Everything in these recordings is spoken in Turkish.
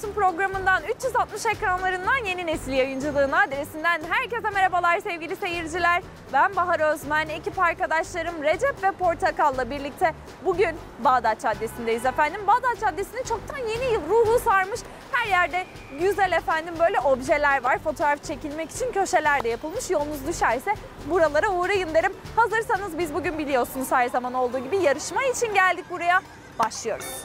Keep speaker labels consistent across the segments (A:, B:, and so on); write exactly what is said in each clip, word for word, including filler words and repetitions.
A: Olsun programından üç yüz altmış ekranlarından Yeni Nesil yayıncılığına adresinden herkese merhabalar sevgili seyirciler. Ben Bahar Özmen, ekip arkadaşlarım Recep ve Portakal'la birlikte bugün Bağdat Caddesi'ndeyiz efendim. Bağdat Caddesi'ni çoktan yeni yıl ruhu sarmış. Her yerde güzel efendim böyle objeler var. Fotoğraf çekilmek için köşeler de yapılmış. Yolunuz düşerse buralara uğrayın derim. Hazırsanız biz bugün biliyorsunuz her zaman olduğu gibi yarışma için geldik buraya. Başlıyoruz.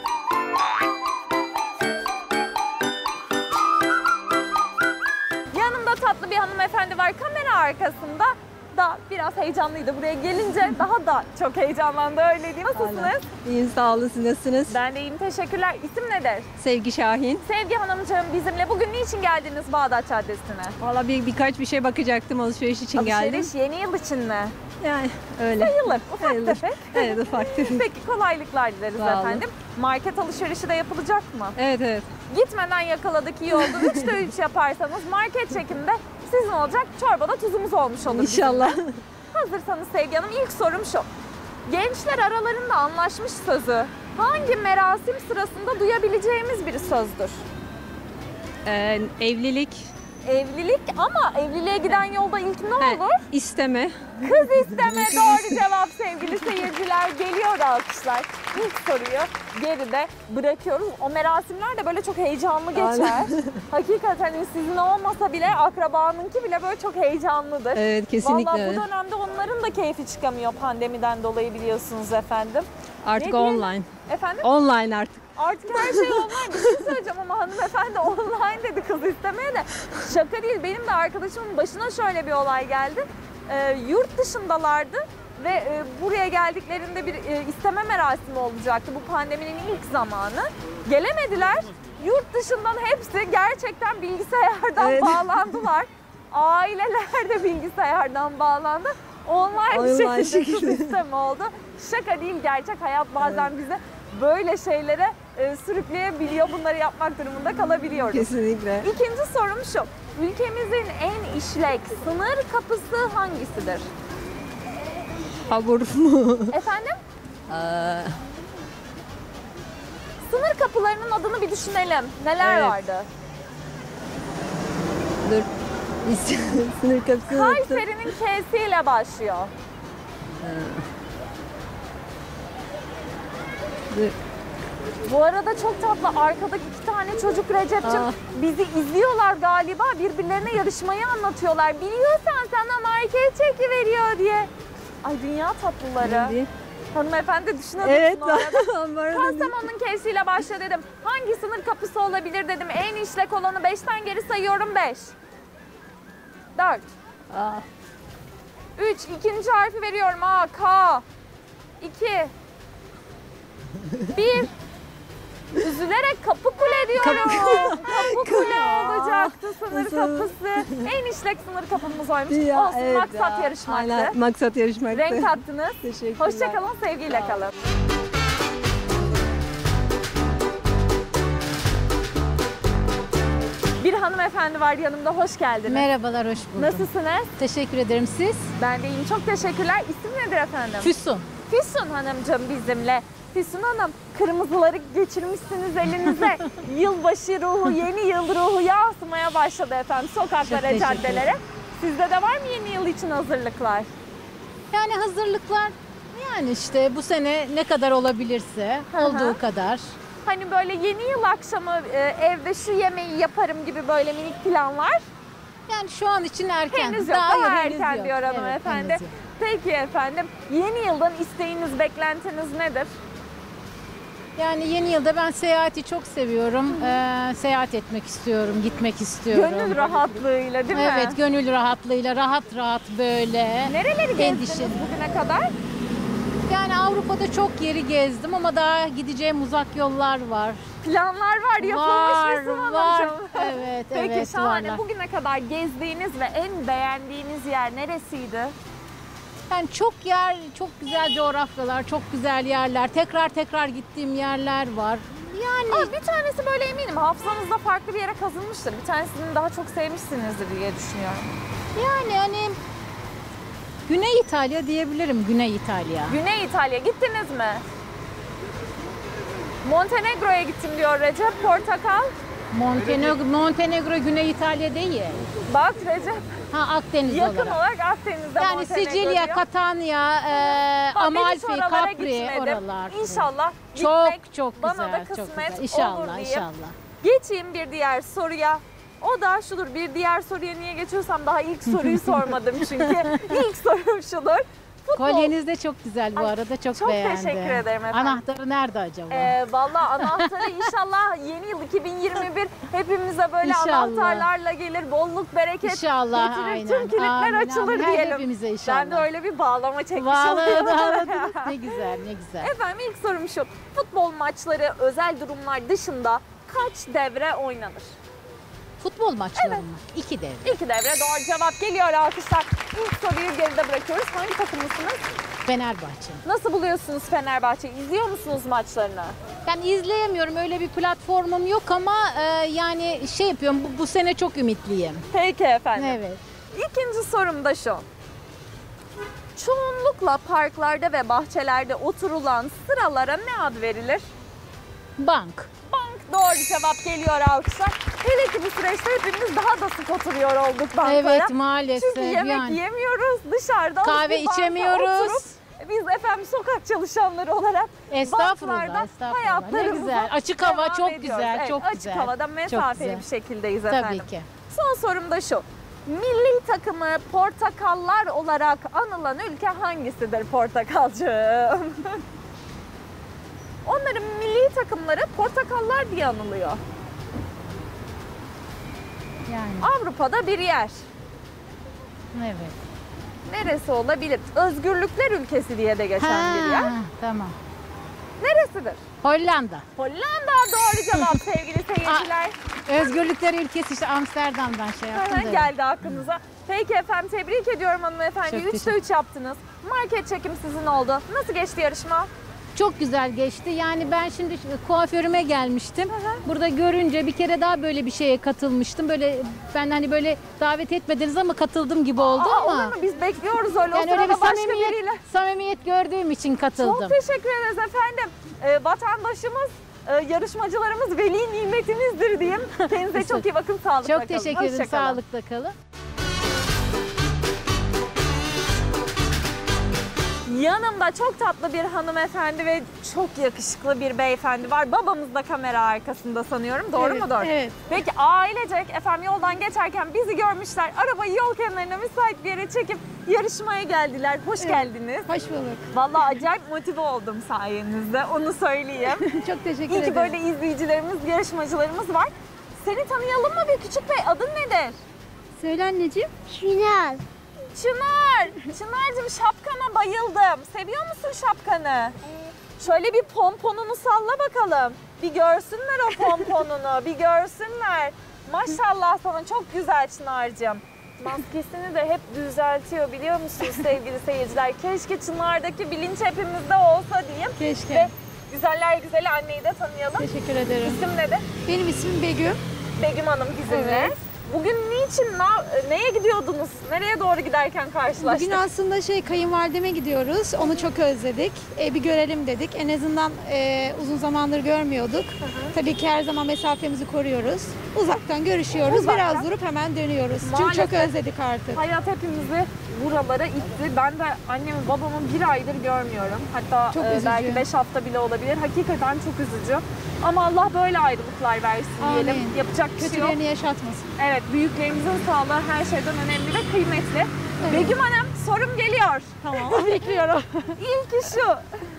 A: Yanımda tatlı bir hanımefendi var. Kamera arkasında da biraz heyecanlıydı. Buraya gelince daha da çok heyecanlandı, öyle değil mi? Nasılsınız?
B: İyiyim, sağ olun. Siz nasılsınız?
A: Ben de iyiyim, teşekkürler. İsim nedir?
B: Sevgi Şahin.
A: Sevgi Hanımcığım bizimle. Bugün niçin geldiniz Bağdat Caddesi'ne?
B: Valla bir, birkaç bir şey bakacaktım, alışveriş için geldim.
A: Alışveriş yeni yıl için mi?
B: Yani öyle.
A: Sayılır, ufak
B: Sayılır.
A: tefek.
B: Evet, ufak tefek.
A: Peki kolaylıklar dileriz
B: Sağ olun.
A: efendim. Market alışverişi de yapılacak mı?
B: Evet, evet.
A: Gitmeden yakaladık, iyi oldu. Üçte üç yaparsanız market çekimde sizin olacak, çorbada tuzumuz olmuş olur.
B: İnşallah.
A: Bizimle. Hazırsanız Sevgi Hanım, ilk sorum şu. Gençler aralarında anlaşmış sözü hangi merasim sırasında duyabileceğimiz bir sözdür?
B: Ee, evlilik.
A: Evlilik, ama evliliğe giden yolda ilk ne
B: He,
A: olur?
B: isteme.
A: Kız isteme, doğru cevap sevgili seyirciler. Geliyor alkışlar. İlk soruyu geride bırakıyoruz. O merasimler de böyle çok heyecanlı geçer.
B: Aynen.
A: Hakikaten sizin olmasa bile akrabanınki bile böyle çok heyecanlıdır.
B: Evet, kesinlikle.
A: Vallahi bu dönemde onların da keyfi çıkamıyor pandemiden dolayı, biliyorsunuz efendim.
B: Artık
A: Ne diyelim?
B: online.
A: Efendim?
B: Online artık.
A: Artık her şey online. Bir şey söyleyeceğim ama hanımefendi online dedi kız istemeye de. Şaka değil. Benim de arkadaşımın başına şöyle bir olay geldi. Ee, yurt dışındalardı ve e, buraya geldiklerinde bir e, isteme merasimi olacaktı. Bu pandeminin ilk zamanı. Gelemediler. Yurt dışından hepsi gerçekten bilgisayardan
B: Evet.
A: bağlandılar. Aileler de bilgisayardan bağlandı. Online bir
B: Online
A: şekilde kız
B: şekilde.
A: isteme oldu. Şaka değil, gerçek hayat bazen bize böyle şeylere e, sürükleyebiliyor. Bunları yapmak durumunda kalabiliyoruz.
B: Kesinlikle.
A: İkinci sorum şu. Ülkemizin en işlek sınır kapısı hangisidir?
B: Hamur mu?
A: Efendim?
B: Ee,
A: Sınır kapılarının adını bir düşünelim. Neler
B: Evet.
A: vardı?
B: dur. Sınır kapısını unuttum.
A: Kayseri'nin K'siyle başlıyor.
B: Dur.
A: Bu arada çok tatlı arkadaki iki tane çocuk Recep'ciğim
B: Aa.
A: bizi izliyorlar galiba. Birbirlerine yarışmayı anlatıyorlar. Biliyorsan sana market çeki veriyor diye. Ay dünya tatlıları.
B: Neydi?
A: Hanımefendi düşünün.
B: Evet.
A: o arada.
B: Ambarda
A: Kastamonu'nun K'siyle başlıyor dedim. Hangi sınır kapısı olabilir dedim. En işlek olanı beşten geri sayıyorum. beş. dört.
B: Aa,
A: üç. İkinci harfi veriyorum. A, K. iki. bir. Üzülerek kapı kule diyorum. Kapı kule olacaktı sınır
B: Nasıl?
A: kapısı. En işlek sınır kapımız oymuş.
B: ya,
A: Olsun,
B: evet
A: maksat
B: ya.
A: yarışmaktı.
B: Aynen, maksat yarışmaktı.
A: Renk attınız.
B: Teşekkürler.
A: Hoşçakalın, sevgiyle
B: Sağ ol.
A: kalın. Bir hanımefendi var yanımda, hoş geldiniz.
C: Merhabalar, hoş buldum.
A: Nasılsınız?
C: Teşekkür ederim. Siz?
A: Ben de iyiyim, çok teşekkürler. İsim nedir efendim?
C: Füsun.
A: Füsun Hanımcığım bizimle. Füsun Hanım, kırmızıları geçirmişsiniz elinize. Yılbaşı ruhu, yeni yıl ruhu yansımaya başladı efendim sokaklara,
C: Çok teşekkür
A: caddelere. Sizde de var mı yeni yıl için hazırlıklar?
C: Yani hazırlıklar, yani işte bu sene ne kadar olabilirse
A: Hı hı.
C: olduğu kadar.
A: Hani böyle yeni yıl akşamı e, evde şu yemeği yaparım gibi böyle minik planlar
C: Yani şu an için erken.
A: henüz yok. Daha,
C: henüz
A: erken
C: yok.
A: diyor
C: Evet,
A: hanımefendi.
C: henüz yok.
A: Peki efendim, yeni yıldan isteğiniz, beklentiniz nedir?
C: Yani yeni yılda ben seyahati çok seviyorum. Ee, seyahat etmek istiyorum, gitmek istiyorum.
A: Gönül rahatlığıyla değil mi?
C: Evet, gönül rahatlığıyla, rahat rahat böyle.
A: Nereleri gezdiniz
C: Endişeli.
A: bugüne kadar?
C: Yani Avrupa'da çok yeri gezdim ama daha gideceğim uzak yollar var.
A: Planlar var, yapılmış
C: Var,
A: Füsun
C: var.
A: Hanımcığım.
C: Evet,
A: Peki
C: evet,
A: şahane.
C: varlar.
A: Bugüne kadar gezdiğiniz ve en beğendiğiniz yer neresiydi?
C: Yani çok yer, çok güzel coğrafyalar, çok güzel yerler. Tekrar tekrar gittiğim yerler var. Yani
A: Aa, bir tanesi böyle eminim hafızanızda farklı bir yere kazınmıştır. Bir tanesini daha çok sevmişsinizdir diye düşünüyorum.
C: yani hani Güney İtalya diyebilirim, Güney İtalya.
A: Güney İtalya gittiniz mi? Montenegro'ya gittim diyor Recep. Portakal.
C: Montenegro, Montenegro Güney İtalya değil.
A: Bak Recep,
C: Ha, Akdeniz
A: yakın
C: olarak.
A: olarak Akdeniz'de
C: Yani
A: Montenegro
C: Sicilya,
A: diyor.
C: Catania, e,
A: Bak, ben hiç
C: Amalfi,
A: oralara
C: Capri
A: gitmedim.
C: oralar.
A: İnşallah
C: Çok
A: gitmek
C: çok
A: bana
C: güzel,
A: da
C: çok
A: kısmet
C: güzel.
A: olur
C: İnşallah,
A: diyeyim.
C: inşallah.
A: Geçeyim bir diğer soruya. O da şudur, bir diğer soruya niye geçiyorsam daha ilk soruyu sormadım çünkü. İlk sorum şudur. Futbol.
C: Kolyeniz de çok güzel bu
A: Ay,
C: arada, çok,
A: çok
C: beğendim.
A: teşekkür ederim efendim.
C: Anahtarı nerede acaba?
A: Ee, Valla anahtarı inşallah yeni yıl iki bin yirmi bir hepimize böyle
C: İnşallah.
A: anahtarlarla gelir, bolluk bereket
C: İnşallah,
A: getirir,
C: aynen.
A: tüm kilitler
C: Amin,
A: açılır
C: amin. Her
A: diyelim.
C: hepimize inşallah.
A: Ben de öyle bir bağlama çekmiş
C: Vallahi
A: oluyorum.
C: bağladınız. Ne güzel, ne güzel.
A: Efendim ilk sorum şu, futbol maçları özel durumlar dışında kaç devre oynanır?
C: Futbol maçları mı? İki devre.
A: İki devre, doğru cevap geliyor, alkışlar. İlk soruyu geride bırakıyoruz. Hangi takımlısınız?
C: Fenerbahçe.
A: Nasıl buluyorsunuz Fenerbahçe? İzliyor musunuz maçlarını?
C: Ben izleyemiyorum, öyle bir platformum yok ama e, yani şey yapıyorum, bu, bu sene çok ümitliyim.
A: Peki efendim.
C: Evet.
A: İkinci sorum da şu. Çoğunlukla parklarda ve bahçelerde oturulan sıralara ne ad verilir?
C: Bank.
A: Bank, doğru cevap geliyor, alkışlar. Hele ki bu süreçte hepimiz daha da sık oturuyor olduk banklara.
C: Evet, maalesef.
A: Çünkü yemek
C: yani.
A: yiyemiyoruz, dışarıda
C: Kahve
A: bir banka
C: içemiyoruz.
A: oturup, biz efendim sokak çalışanları olarak
C: Estağfurullah,
A: banklarda
C: estağfurullah. Ne
A: hayatlarımıza
C: güzel. Açık hava
A: devam
C: çok
A: ediyoruz.
C: güzel,
A: Evet,
C: çok
A: açık
C: güzel.
A: havada
C: Çok
A: mesafeli
C: güzel.
A: bir şekildeyiz efendim.
C: Tabii ki.
A: Son sorum da şu. Milli takımı portakallar olarak anılan ülke hangisidir portakalcığım? Onların milli takımları portakallar diye anılıyor.
C: Yani
A: Avrupa'da bir yer.
C: evet.
A: Neresi olabilir? Özgürlükler ülkesi diye de geçen bir yer.
C: Ha, tamam.
A: Neresidir?
C: Hollanda.
A: Hollanda, doğru cevap sevgili seyirciler.
C: Özgürlükler ülkesi işte, Amsterdam'dan şey yaptım
A: Hemen
C: da.
A: geldi aklınıza. Peki efendim, tebrik ediyorum hanımefendi.
C: Çok
A: üçte
C: teşekkür-
A: üç yaptınız. Market çekim sizin oldu. Nasıl geçti yarışma?
C: Çok güzel geçti. Yani ben şimdi kuaförüme gelmiştim. Burada görünce bir kere daha böyle bir şeye katılmıştım. Böyle ben hani böyle davet etmediniz ama katıldım gibi oldu
A: Aa,
C: ama.
A: olur mu? Biz bekliyoruz öyle. o
C: Yani öyle bir
A: sırada başka
C: samimiyet,
A: biriyle.
C: samimiyet gördüğüm için katıldım.
A: Çok teşekkür ederiz efendim. Ee, vatandaşımız, e, yarışmacılarımız veli nimetimizdir diyeyim. Kendinize çok iyi bakın. Sağlıkla kalın.
C: Çok teşekkür ederim.
A: Hoşça kalın.
C: Sağlıkla kalın.
A: Yanımda çok tatlı bir hanımefendi ve çok yakışıklı bir beyefendi var. Babamız da kamera arkasında sanıyorum. Doğru
B: Evet,
A: mudur?
B: evet.
A: Peki ailecek efendim yoldan geçerken bizi görmüşler. Arabayı yol kenarına müsait bir yere çekip yarışmaya geldiler. Hoş geldiniz.
B: Hoş bulduk.
A: Vallahi acayip motive oldum sayenizde. Onu söyleyeyim.
B: Çok teşekkür
A: İyi
B: ederim.
A: ki böyle izleyicilerimiz, yarışmacılarımız var. Seni tanıyalım mı bir küçük bey? Adın nedir?
B: Söyle anneciğim.
D: Şinal.
A: Çınar. Çınar'cığım şapkana bayıldım. Seviyor musun şapkanı? Şöyle bir pomponunu salla bakalım. Bir görsünler o pomponunu, bir görsünler. Maşallah sana, çok güzel Çınar'cığım. Maskesini de hep düzeltiyor biliyor musunuz sevgili seyirciler? Keşke Çınar'daki bilinç hepimizde olsa diyeyim.
B: Keşke.
A: Ve güzeller güzeli anneyi de tanıyalım.
B: Teşekkür ederim.
A: İsim nedir?
B: Benim ismim Begüm.
A: Begüm Hanım bizimle.
B: Evet.
A: Bugün niçin, na- neye gidiyordunuz? Nereye doğru giderken karşılaştık?
B: Bugün aslında şey kayınvalideme gidiyoruz. Onu çok özledik. E, bir görelim dedik. En azından e, uzun zamandır görmüyorduk. Tabii ki her zaman mesafemizi koruyoruz. Uzaktan görüşüyoruz.
A: Uzaktan.
B: Biraz durup hemen dönüyoruz. Çünkü
A: Maalesef.
B: çok özledik artık.
A: Hayat hepimizi buralara itti. Ben de annemi babamı bir aydır görmüyorum. Hatta
B: Çok
A: e,
B: üzücü.
A: belki beş hafta bile olabilir. Hakikaten çok üzücü. Ama Allah böyle ayrılıklar versin diyelim.
B: Amin.
A: Yapacak bir şey yok.
B: Kötülerini yaşatmasın.
A: Evet, büyüklerimizin sağlığı her şeyden önemli ve kıymetli.
B: Evet.
A: Begüm Hanım, sorum geliyor.
B: Tamam. Bekliyorum.
A: İlki şu.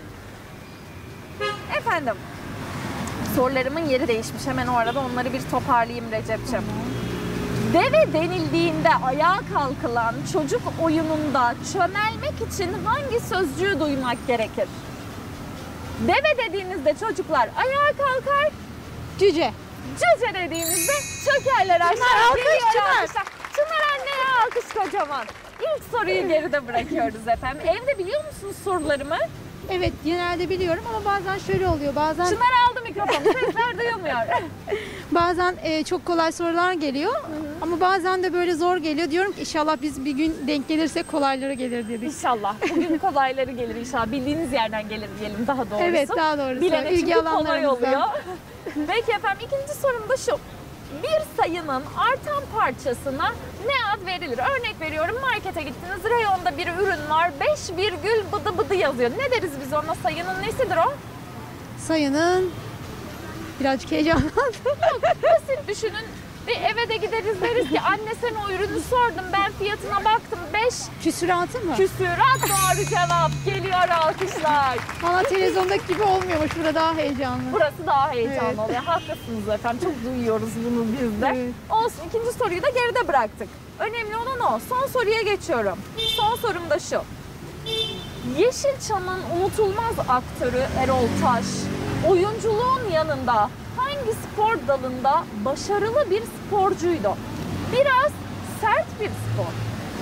A: Efendim, sorularımın yeri değişmiş. Hemen o arada onları bir toparlayayım Recep'ciğim. Deve denildiğinde ayağa kalkılan çocuk oyununda çömelmek için hangi sözcüğü duymak gerekir? Deve dediğinizde çocuklar ayağa kalkar,
B: Cüce.
A: cüce dediğinizde çökerler aşağı.
B: Çınar, alkış,
A: Geliyor
B: Çınar.
A: alkışlar. Çınar anneye alkış kocaman. İlk soruyu geride bırakıyoruz efendim. Evde biliyor musunuz sorularımı?
B: Evet, genelde biliyorum ama bazen şöyle oluyor. Bazen
A: Çınar aldı mikrofonu. Sesler duyulmuyor.
B: bazen e, çok kolay sorular geliyor. Ama bazen de böyle zor geliyor. Diyorum ki inşallah biz bir gün denk gelirsek kolaylara gelir dedik.
A: İnşallah. Bugün kolayları gelir inşallah. Bildiğiniz yerden gelir diyelim daha doğrusu.
B: Evet, daha doğrusu.
A: Bilene
B: İlgi
A: çünkü kolay
B: alanlarımızdan.
A: oluyor. Peki efendim, ikinci sorum da şu. Bir sayının artan parçasına ne ad verilir? Örnek veriyorum, markete gittiniz, reyonda bir ürün var, beş virgül bıdı bıdı yazıyor. Ne deriz biz ona? Sayının nesidir o?
B: Sayının birazcık heyecanlandım.
A: Basit düşünün. Bir eve de gideriz, deriz ki anne sen o ürünü sordum, ben fiyatına baktım, beş
B: Küsuratı mı?
A: küsürat doğru cevap. Geliyor alkışlar.
B: Valla televizyondaki gibi olmuyormuş. Burada daha heyecanlı.
A: Burası daha heyecanlı
B: Evet.
A: oluyor. Haklısınız efendim. Çok duyuyoruz bunu biz de.
B: Evet.
A: Olsun, ikinci soruyu da geride bıraktık. Önemli olan o. Son soruya geçiyorum. Son sorum da şu. Yeşilçam'ın unutulmaz aktörü Erol Taş, oyunculuğun yanında hangi spor dalında başarılı bir sporcuydu? Biraz sert bir spor.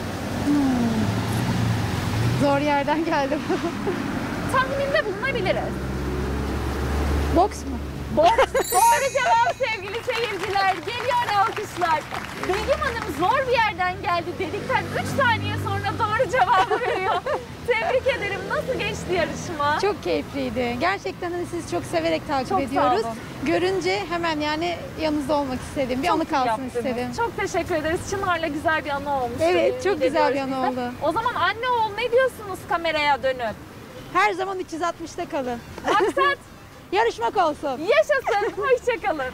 B: Zor yerden geldim.
A: Tahminde bulunabiliriz.
B: Boks mu?
A: Boks. Doğru cevap sevgili seyirciler. Geliyor alkışlar. Begüm Hanım zor bir yerden geldi dedikten üç saniye sonra doğru cevabı veriyor. Tebrik ederim. Nasıl geçti yarışma?
B: Çok keyifliydi. Gerçekten hani sizi çok severek takip
A: Çok sağ
B: ediyoruz.
A: olun.
B: Görünce hemen yani yanınızda olmak istedim. Bir
A: Çok
B: anı
A: iyi
B: kalsın
A: yaptınız.
B: istedim.
A: Çok teşekkür ederiz. Çınar'la güzel bir anı olmuş.
B: Evet, çok
A: Eminim
B: güzel bir
A: ediyoruz
B: anı
A: biz de.
B: oldu.
A: O zaman anne oğul ne diyorsunuz kameraya dönün?
B: Her zaman üç yüz altmışta kalın.
A: Maksat
B: Yarışmak olsun.
A: yaşasın. Hoşçakalın.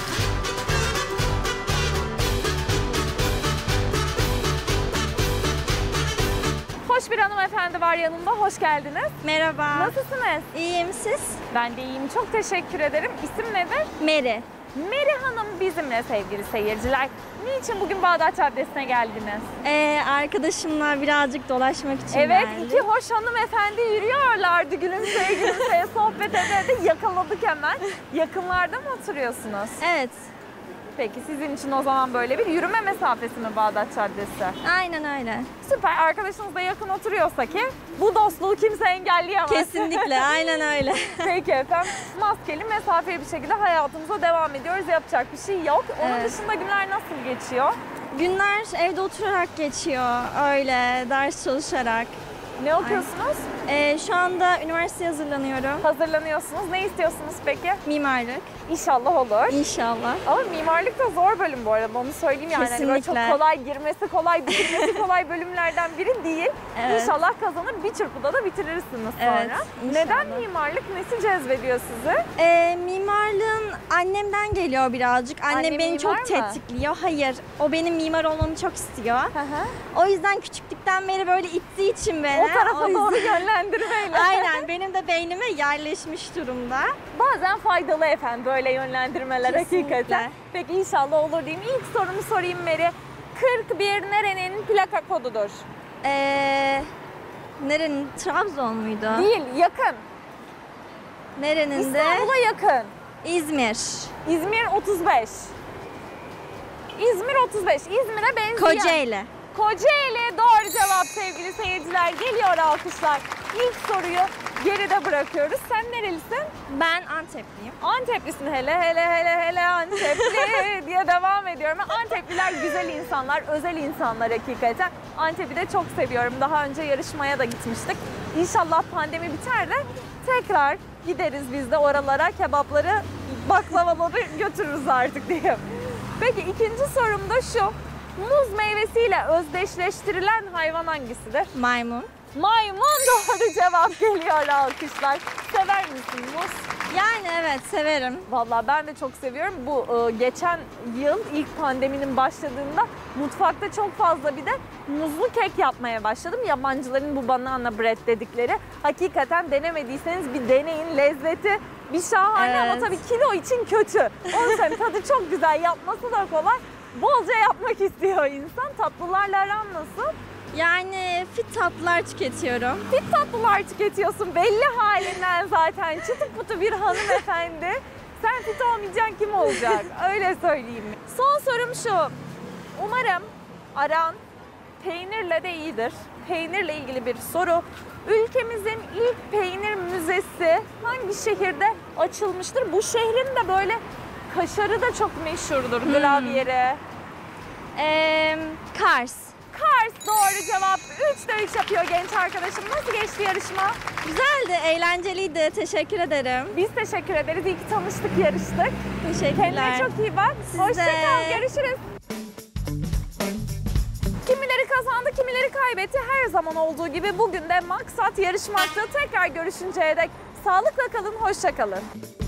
A: Hoş bir hanımefendi var yanımda. Hoş geldiniz.
D: Merhaba.
A: Nasılsınız?
D: İyiyim siz?
A: Ben de iyiyim. Çok teşekkür ederim. İsim nedir?
D: Mary.
A: Meri Hanım bizimle sevgili seyirciler. Niçin bugün Bağdat Caddesi'ne geldiniz?
D: Ee, arkadaşımla birazcık dolaşmak için
A: Evet,
D: geldim.
A: iki hoş hanımefendi yürüyorlardı. Gülümseye gülümseye sohbet ede de yakaladık hemen. Yakınlarda mı oturuyorsunuz?
D: Evet.
A: Peki sizin için o zaman böyle bir yürüme mesafesi mi Bağdat Caddesi?
D: Aynen öyle.
A: Süper. Arkadaşınız da yakın oturuyorsa ki bu dostluğu kimse engelleyemez.
D: Kesinlikle aynen öyle.
A: Peki efendim. Maskeli, mesafeli bir şekilde hayatımıza devam ediyoruz. Yapacak bir şey yok. Onun
D: Evet.
A: dışında günler nasıl geçiyor?
D: Günler evde oturarak geçiyor. Öyle ders çalışarak.
A: Ne okuyorsunuz?
D: Ee, şu anda üniversiteye hazırlanıyorum.
A: Hazırlanıyorsunuz. Ne istiyorsunuz peki?
D: Mimarlık.
A: İnşallah olur.
D: İnşallah.
A: Ama mimarlık da zor bölüm bu arada, onu söyleyeyim yani. Hani böyle çok
D: Kesinlikle.
A: kolay girmesi, kolay bitirmesi kolay bölümlerden biri değil.
D: Evet.
A: İnşallah kazanır, bir çırpıda da bitirirsiniz sonra.
D: Evet, inşallah.
A: Neden mimarlık? Nesi cezbediyor sizi?
D: Ee, mimarlığın annemden geliyor birazcık. Annem
A: Annem
D: beni
A: mimar
D: çok
A: mı?
D: tetikliyor. Hayır, o benim mimar olmamı çok istiyor. O yüzden küçüklükten beri böyle ittiği için beni.
A: O tarafa
D: yüzden-
A: doğru yönlendirmeyle.
D: Aynen, benim de beynime yerleşmiş durumda.
A: Bazen faydalı efendim böyle yönlendirmeler
D: Kesinlikle.
A: hakikaten. Peki inşallah olur diyeyim. İlk sorumu sorayım Meri. kırk bir nerenin plaka kodudur?
D: Ee, nerenin? Trabzon muydu?
A: Değil, yakın.
D: Nerenin de?
A: İstanbul'a yakın.
D: İzmir.
A: İzmir otuz beş. İzmir otuz beş. İzmir'e benzeyen.
D: Kocaeli.
A: Kocaeli doğru cevap sevgili seyirciler. Geliyor alkışlar. İlk soruyu geride bırakıyoruz. Sen nerelisin?
D: Ben Antepliyim.
A: Anteplisin, hele hele hele hele Antepli diye devam ediyorum. Antepliler güzel insanlar, özel insanlar hakikaten. Antep'i de çok seviyorum. Daha önce yarışmaya da gitmiştik. İnşallah pandemi biter de tekrar gideriz biz de oralara, kebapları, baklavaları götürürüz artık diyeyim. Peki ikinci sorum da şu. Muz meyvesiyle özdeşleştirilen hayvan hangisidir?
D: Maymun.
A: Maymun doğru cevap, geliyor alkışlar. Sever misin muz?
D: Yani evet, severim.
A: Vallahi ben de çok seviyorum. Bu e, geçen yıl ilk pandeminin başladığında mutfakta çok fazla bir de muzlu kek yapmaya başladım. Yabancıların bu banana bread dedikleri. Hakikaten denemediyseniz bir deneyin, lezzeti bir şahane ama
D: Evet.
A: tabii kilo için kötü. Onun için tadı çok güzel, yapması da kolay. Bolca yapmak istiyor insan. Tatlılarla aran nasıl?
D: Yani fit tatlılar tüketiyorum.
A: Fit tatlılar tüketiyorsun belli halinden zaten. Çıtı pıtı bir hanımefendi. Sen fit olmayacaksın, kim olacak? Öyle söyleyeyim. Son sorum şu. Umarım aran peynirle de iyidir. Peynirle ilgili bir soru. Ülkemizin ilk peynir müzesi hangi şehirde açılmıştır? Bu şehrin de böyle kaşarı da çok meşhurdur. Gravyeri.
D: Ee, Kars.
A: Kars doğru cevap. üçte üç yapıyor genç arkadaşım. Nasıl geçti yarışma?
D: Güzeldi, eğlenceliydi. Teşekkür ederim.
A: Biz teşekkür ederiz. İyi ki tanıştık, yarıştık.
D: Teşekkürler.
A: Kendine çok iyi bak.
D: Siz de.
A: Hoşça kal. Görüşürüz. Kimileri kazandı, kimileri kaybetti. Her zaman olduğu gibi bugün de maksat yarışmakta. Tekrar görüşünceye dek sağlıkla kalın, hoşça kalın.